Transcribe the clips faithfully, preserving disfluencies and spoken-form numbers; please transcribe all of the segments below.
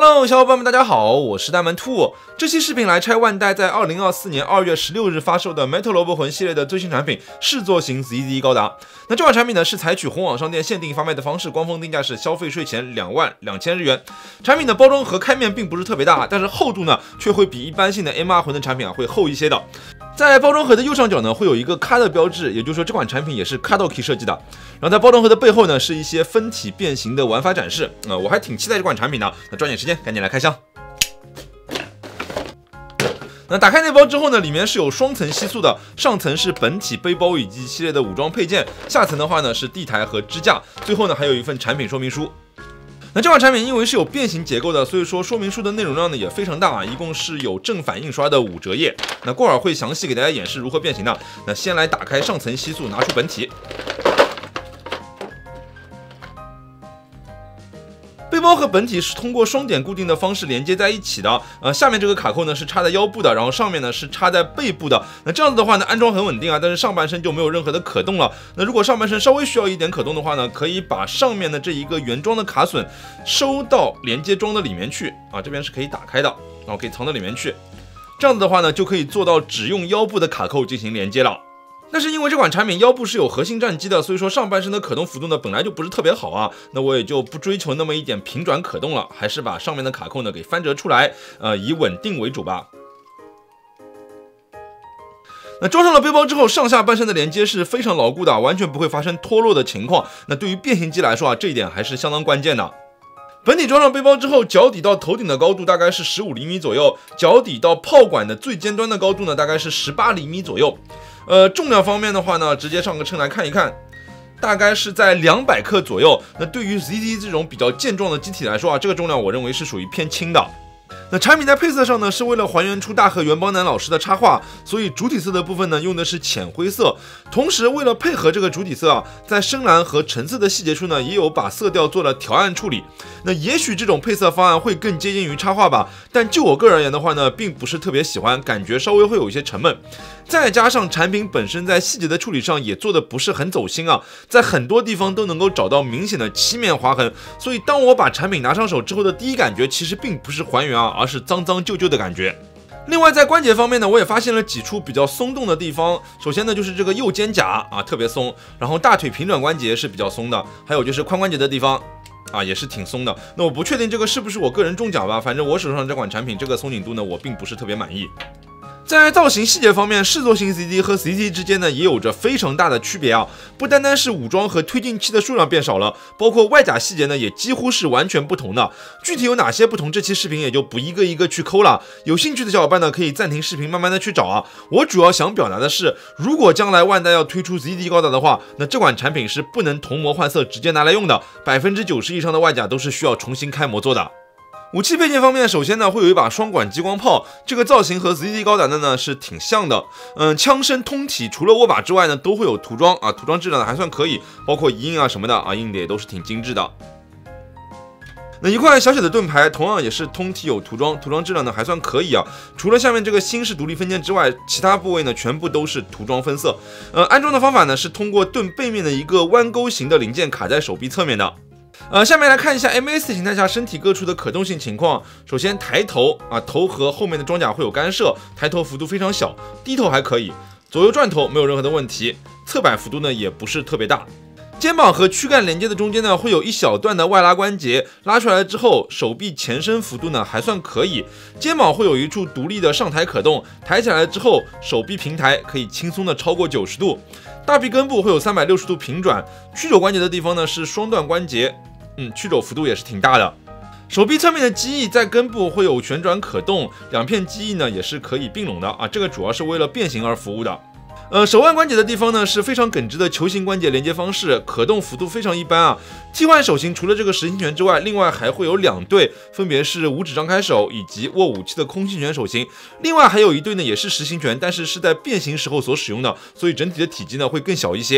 Hello， 小伙伴们，大家好，我是大门兔。这期视频来拆万代在二零二四年二月十六日发售的 Metal 萝卜魂系列的最新产品视作型 Z Z 高达。那这款产品呢是采取红网商店限定发卖的方式，官方定价是消费税前两万两千日元。产品的包装盒开面并不是特别大，但是厚度呢却会比一般性的 M R 魂的产品啊会厚一些的。在包装盒的右上角呢，会有一个 C A D 标志，也就是说这款产品也是 C A D O K 设计的。然后在包装盒的背后呢，是一些分体变形的玩法展示。呃，我还挺期待这款产品的。那抓紧时间，赶紧来开箱。那打开内包之后呢，里面是有双层吸塑的，上层是本体背包以及系列的武装配件，下层的话呢是地台和支架，最后呢还有一份产品说明书。那这款产品因为是有变形结构的，所以说说明书的内容量呢也非常大啊，一共是有正反印刷的五折页。那过会儿会详细给大家演示如何变形的。那先来打开上层吸塑，拿出本体。背包和本体是通过双点固定的方式连接在一起的，呃，下面这个卡扣呢是插在腰部的，然后上面呢是插在背部的。那这样子的话呢，安装很稳定啊，但是上半身就没有任何的可动了。那如果上半身稍微需要一点可动的话呢，可以把上面的这一个原装的卡榫收到连接装的里面去啊，这边是可以打开的，然后可以藏到里面去。这样子的话呢，就可以做到只用腰部的卡扣进行连接了。但是因为这款产品腰部是有核心战机的，所以说上半身的可动幅度呢本来就不是特别好啊，那我也就不追求那么一点平转可动了，还是把上面的卡扣呢给翻折出来，呃，以稳定为主吧。那装上了背包之后，上下半身的连接是非常牢固的，完全不会发生脱落的情况。那对于变形机来说啊，这一点还是相当关键的。本体装上背包之后，脚底到头顶的高度大概是十五厘米左右，脚底到炮管的最尖端的高度呢大概是十八厘米左右。呃，重量方面的话呢，直接上个称来看一看，大概是在两百克左右。那对于 Z Z 这种比较健壮的机体来说啊，这个重量我认为是属于偏轻的。那产品在配色上呢，是为了还原出大河原邦男老师的插画，所以主体色的部分呢用的是浅灰色。同时为了配合这个主体色啊，在深蓝和橙色的细节处呢，也有把色调做了调暗处理。那也许这种配色方案会更接近于插画吧，但就我个人而言的话呢，并不是特别喜欢，感觉稍微会有一些沉闷。再加上产品本身在细节的处理上也做的不是很走心啊，在很多地方都能够找到明显的漆面划痕，所以当我把产品拿上手之后的第一感觉，其实并不是还原啊，而是脏脏旧旧的感觉。另外在关节方面呢，我也发现了几处比较松动的地方。首先呢就是这个右肩胛啊特别松，然后大腿平转关节是比较松的，还有就是髋关节的地方啊也是挺松的。那我不确定这个是不是我个人中奖吧，反正我手上这款产品这个松紧度呢，我并不是特别满意。在造型细节方面，视作型 Z Z 和 Z Z 之间呢也有着非常大的区别啊！不单单是武装和推进器的数量变少了，包括外甲细节呢也几乎是完全不同的。具体有哪些不同，这期视频也就不一个一个去抠了。有兴趣的小伙伴呢可以暂停视频，慢慢的去找啊。我主要想表达的是，如果将来万代要推出 Z Z 高达的话，那这款产品是不能同模换色直接拿来用的， 百分之九十 以上的外甲都是需要重新开模做的。武器配件方面，首先呢会有一把双管激光炮，这个造型和 Z Z 高达的呢是挺像的。嗯，枪身通体除了握把之外呢，都会有涂装啊，涂装质量呢还算可以，包括遗印啊什么的啊，印的也都是挺精致的。那一块小小的盾牌同样也是通体有涂装，涂装质量呢还算可以啊。除了下面这个新式独立分件之外，其他部位呢全部都是涂装分色。呃，安装的方法呢是通过盾背面的一个弯钩形的零件卡在手臂侧面的。呃，下面来看一下 M A C 形态下身体各处的可动性情况。首先抬头啊，头和后面的装甲会有干涉，抬头幅度非常小，低头还可以，左右转头没有任何的问题，侧摆幅度呢也不是特别大。肩膀和躯干连接的中间呢，会有一小段的外拉关节，拉出来之后，手臂前伸幅度呢还算可以。肩膀会有一处独立的上抬可动，抬起来之后，手臂平抬可以轻松的超过九十度。大臂根部会有三百六十度平转，曲肘关节的地方呢是双段关节，嗯，曲肘幅度也是挺大的。手臂侧面的机翼在根部会有旋转可动，两片机翼呢也是可以并拢的啊，这个主要是为了变形而服务的。呃，手腕关节的地方呢是非常耿直的球形关节连接方式，可动幅度非常一般啊。替换手型除了这个实心拳之外，另外还会有两对，分别是五指张开手以及握武器的空心拳手型。另外还有一对呢也是实心拳，但是是在变形时候所使用的，所以整体的体积呢会更小一些。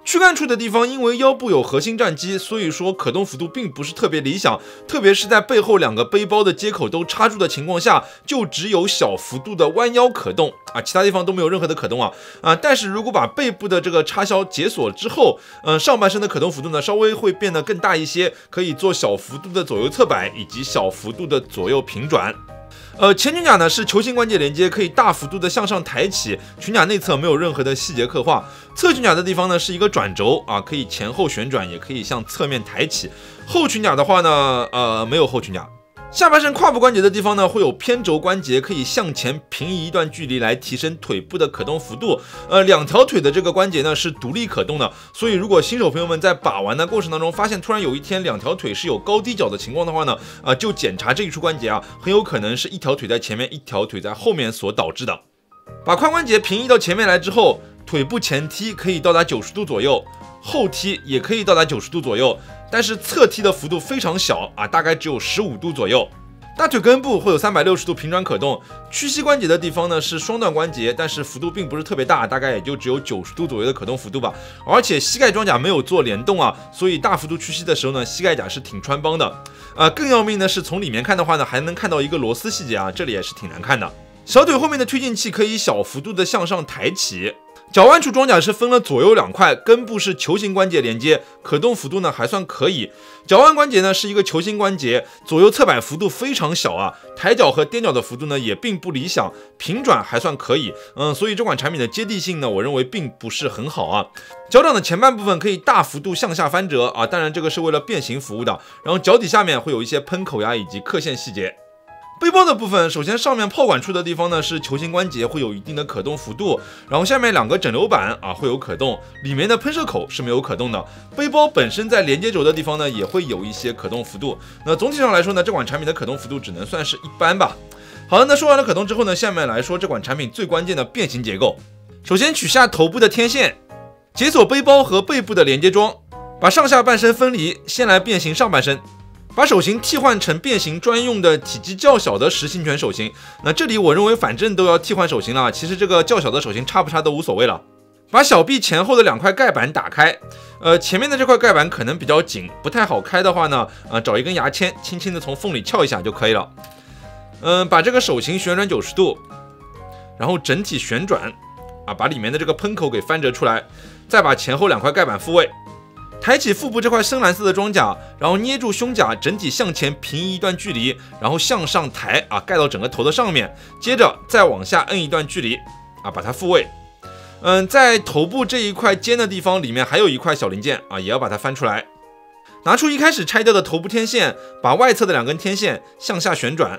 躯干处的地方，因为腰部有核心战机，所以说可动幅度并不是特别理想，特别是在背后两个背包的接口都插住的情况下，就只有小幅度的弯腰可动啊，其他地方都没有任何的可动啊啊！但是如果把背部的这个插销解锁之后，呃，上半身的可动幅度呢稍微会变得更大一些，可以做小幅度的左右侧摆以及小幅度的左右平转。呃，前裙甲呢是球形关节连接，可以大幅度的向上抬起，裙甲内侧没有任何的细节刻画。侧裙甲的地方呢是一个转轴啊，可以前后旋转，也可以向侧面抬起。后裙甲的话呢，呃，没有后裙甲。下半身胯部关节的地方呢，会有偏轴关节，可以向前平移一段距离来提升腿部的可动幅度。呃，两条腿的这个关节呢是独立可动的，所以如果新手朋友们在把玩的过程当中发现突然有一天两条腿是有高低脚的情况的话呢，啊、呃，就检查这一处关节啊，很有可能是一条腿在前面，一条腿在后面所导致的。把髋关节平移到前面来之后，腿部前踢可以到达九十度左右，后踢也可以到达九十度左右。但是侧踢的幅度非常小啊，大概只有十五度左右。大腿根部会有三百六十度平转可动，屈膝关节的地方呢是双段关节，但是幅度并不是特别大，大概也就只有九十度左右的可动幅度吧。而且膝盖装甲没有做联动啊，所以大幅度屈膝的时候呢，膝盖甲是挺穿帮的。呃，更要命的是从里面看的话呢，还能看到一个螺丝细节啊，这里也是挺难看的。小腿后面的推进器可以小幅度的向上抬起。脚腕处装甲是分了左右两块，根部是球形关节连接，可动幅度呢还算可以。脚腕关节呢是一个球形关节，左右侧摆幅度非常小啊，抬脚和踮脚的幅度呢也并不理想，平转还算可以。嗯，所以这款产品的接地性呢，我认为并不是很好啊。脚掌的前半部分可以大幅度向下翻折啊，当然这个是为了变形服务的。然后脚底下面会有一些喷口呀以及刻线细节。背包的部分，首先上面炮管处的地方呢是球形关节，会有一定的可动幅度，然后下面两个整流板啊会有可动，里面的喷射口是没有可动的。背包本身在连接轴的地方呢也会有一些可动幅度。那总体上来说呢，这款产品的可动幅度只能算是一般吧。好的，那说完了可动之后呢，下面来说这款产品最关键的变形结构。首先取下头部的天线，解锁背包和背部的连接桩，把上下半身分离，先来变形上半身。把手型替换成变形专用的体积较小的实心拳手型，那这里我认为反正都要替换手型了，其实这个较小的手型差不差都无所谓了。把小臂前后的两块盖板打开，呃，前面的这块盖板可能比较紧，不太好开的话呢，呃，找一根牙签，轻轻的从缝里撬一下就可以了。嗯、呃，把这个手型旋转九十度，然后整体旋转，啊，把里面的这个喷口给翻折出来，再把前后两块盖板复位。抬起腹部这块深蓝色的装甲，然后捏住胸甲，整体向前平移一段距离，然后向上抬啊，盖到整个头的上面，接着再往下摁一段距离啊，把它复位。嗯，在头部这一块尖的地方，里面还有一块小零件啊，也要把它翻出来。拿出一开始拆掉的头部天线，把外侧的两根天线向下旋转，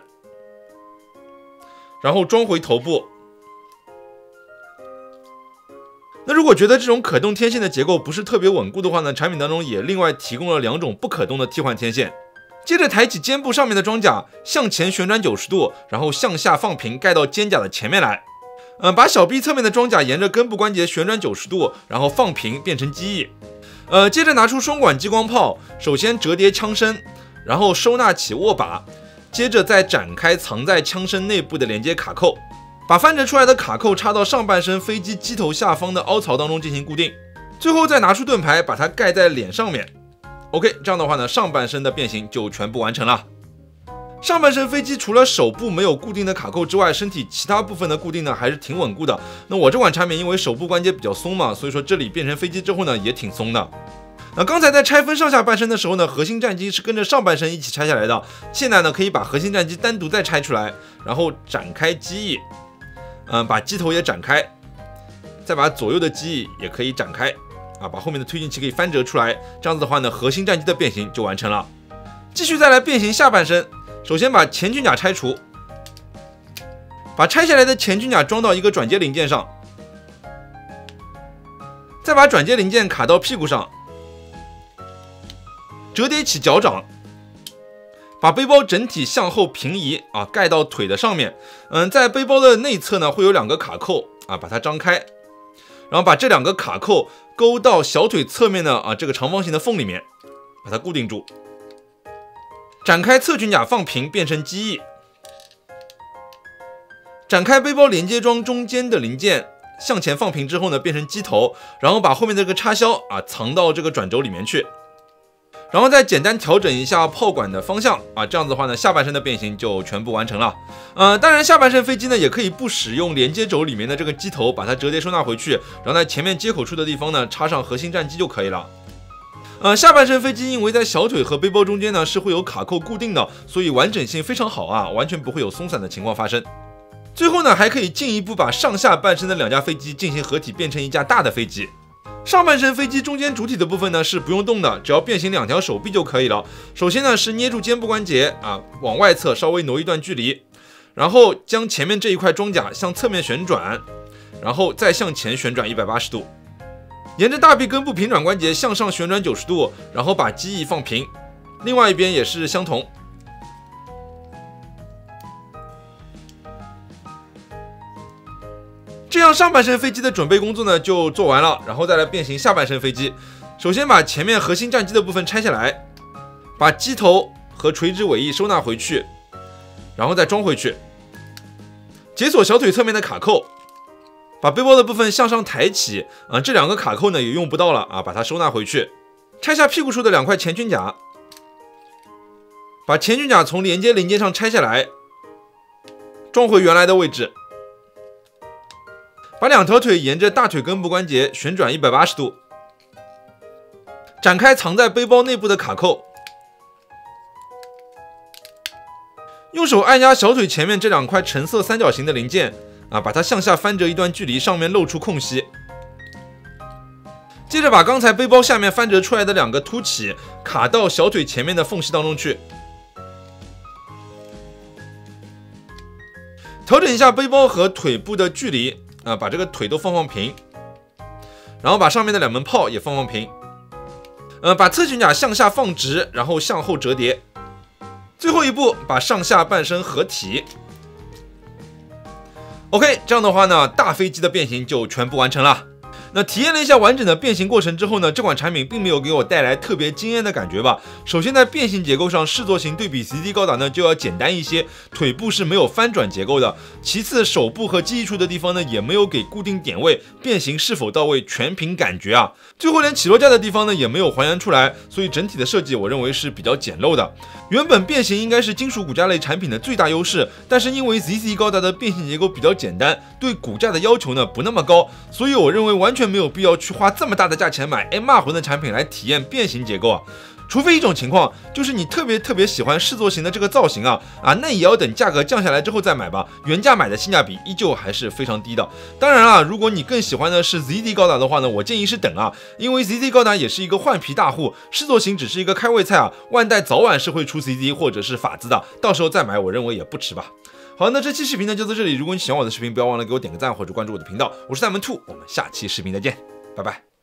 然后装回头部。那如果觉得这种可动天线的结构不是特别稳固的话呢，产品当中也另外提供了两种不可动的替换天线。接着抬起肩部上面的装甲，向前旋转九十度，然后向下放平，盖到肩甲的前面来。嗯，把小臂侧面的装甲沿着根部关节旋转九十度，然后放平变成机翼。呃，接着拿出双管激光炮，首先折叠枪身，然后收纳起握把，接着再展开藏在枪身内部的连接卡扣。把翻折出来的卡扣插到上半身飞机机头下方的凹槽当中进行固定，最后再拿出盾牌把它盖在脸上面。OK， 这样的话呢，上半身的变形就全部完成了。上半身飞机除了手部没有固定的卡扣之外，身体其他部分的固定呢还是挺稳固的。那我这款产品因为手部关节比较松嘛，所以说这里变成飞机之后呢也挺松的。那刚才在拆分上下半身的时候呢，核心战机是跟着上半身一起拆下来的，现在呢可以把核心战机单独再拆出来，然后展开机翼。嗯，把机头也展开，再把左右的机翼也可以展开啊，把后面的推进器可以翻折出来，这样子的话呢，核心战机的变形就完成了。继续再来变形下半身，首先把前裙甲拆除，把拆下来的前裙甲装到一个转接零件上，再把转接零件卡到屁股上，折叠起脚掌。把背包整体向后平移啊，盖到腿的上面。嗯，在背包的内侧呢，会有两个卡扣啊，把它张开，然后把这两个卡扣勾到小腿侧面的啊这个长方形的缝里面，把它固定住。展开侧裙甲放平，变成机翼。展开背包连接桩中间的零件， 向前放平之后呢，变成机头，然后把后面的这个插销啊藏到这个转轴里面去，然后再简单调整一下炮管的方向啊，这样子的话呢，下半身的变形就全部完成了。呃，当然下半身飞机呢也可以不使用连接轴里面的这个机头，把它折叠收纳回去，然后在前面接口处的地方呢插上核心战机就可以了。呃，下半身飞机因为在小腿和背包中间呢是会有卡扣固定的，所以完整性非常好啊，完全不会有松散的情况发生。最后呢，还可以进一步把上下半身的两架飞机进行合体，变成一架大的飞机。上半身飞机中间主体的部分呢是不用动的，只要变形两条手臂就可以了。首先呢是捏住肩部关节啊，往外侧稍微挪一段距离，然后将前面这一块装甲向侧面旋转，然后再向前旋转一百八十度。沿着大臂根部平转关节向上旋转九十度，然后把机翼放平，另外一边也是相同。这样上半身飞机的准备工作呢就做完了，然后再来变形下半身飞机。首先把前面核心战机的部分拆下来，把机头和垂直尾翼收纳回去，然后再装回去，解锁小腿侧面的卡扣。把背包的部分向上抬起，啊，这两个卡扣呢也用不到了啊，把它收纳回去。拆下屁股处的两块前裙甲，把前裙甲从连接零件上拆下来，装回原来的位置。把两条腿沿着大腿根部关节旋转一百八十度，展开藏在背包内部的卡扣，用手按压小腿前面这两块橙色三角形的零件。啊，把它向下翻折一段距离，上面露出空隙。接着把刚才背包下面翻折出来的两个凸起卡到小腿前面的缝隙当中去。调整一下背包和腿部的距离啊，把这个腿都放放平，然后把上面的两门炮也放放平。呃，把侧裙甲向下放直，然后向后折叠。最后一步，把上下半身合体。OK， 这样的话呢，大飞机的变形就全部完成了。那体验了一下完整的变形过程之后呢，这款产品并没有给我带来特别惊艳的感觉吧。首先在变形结构上，视作型对比 Z D 高达呢就要简单一些，腿部是没有翻转结构的。其次，手部和机翼处的地方呢也没有给固定点位，变形是否到位全凭感觉啊。最后连起落架的地方呢也没有还原出来，所以整体的设计我认为是比较简陋的。原本变形应该是金属骨架类产品的最大优势，但是因为 Z C 高达的变形结构比较简单，对骨架的要求呢不那么高，所以我认为完全没有必要去花这么大的价钱买 M 二 魂的产品来体验变形结构啊。除非一种情况，就是你特别特别喜欢视作型的这个造型啊啊，那也要等价格降下来之后再买吧。原价买的性价比依旧还是非常低的。当然啊，如果你更喜欢的是 Z D 高达的话呢，我建议是等啊，因为 Z D 高达也是一个换皮大户，视作型只是一个开胃菜啊，万代早晚是会出 Z D 或者是法兹的，到时候再买，我认为也不迟吧。好，那这期视频呢就到这里。如果你喜欢我的视频，不要忘了给我点个赞或者关注我的频道。我是赛门兔，我们下期视频再见，拜拜。